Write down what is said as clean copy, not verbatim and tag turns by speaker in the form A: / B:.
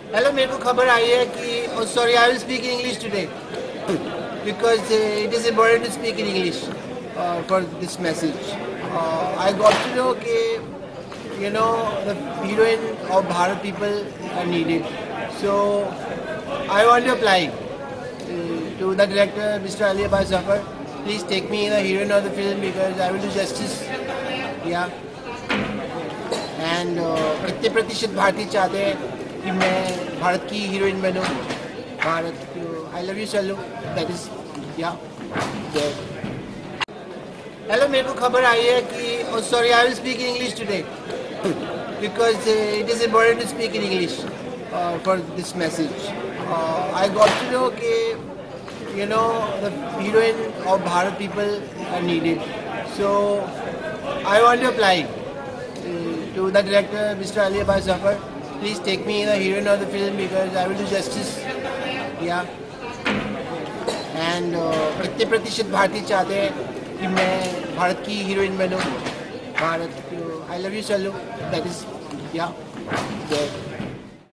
A: Hello, मेरे को खबर आई है कि sorry, I will speak in English today because it is important to speak in English for this message. I got to know कि the heroine of Bharat people are needed. So I want to apply to the director, Mr. Ali Abbas Zafar. Please take me the heroine of the film because I will do justice. Yeah. And कितने प्रतिशत भारतीय चाहते हैं कि मैं भारत की heroine बनूं, Bharat I love you चलूँ, दैट इज या. हेलो, मेरे को खबर आई है कि sorry, I will speak in English today because it is important to speak in English for this message. I got to know कि the heroine of Bharat people are needed. So I want to apply to the director, Mr. Ali Abbas Zafar. Please take me the heroine of the film because I will do justice. Yeah. And कितने प्रतिशत भारतीय चाहते हैं कि मैं भारत की heroine बनूं, Bharat I love you चलूँ, दैट इज या.